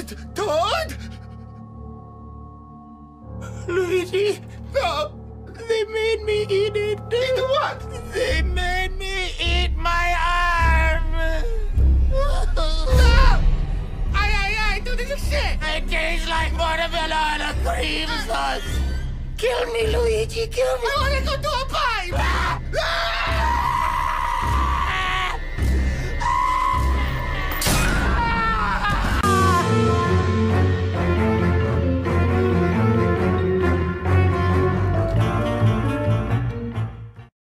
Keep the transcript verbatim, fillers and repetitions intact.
Toad? Luigi, No. they made me eat it. Eat what? They made me eat my arm. No! Ay, ay, ay, do this shit! It tastes like watermelon and cream sauce. Kill me, Luigi, kill me. I wanna go to a pie!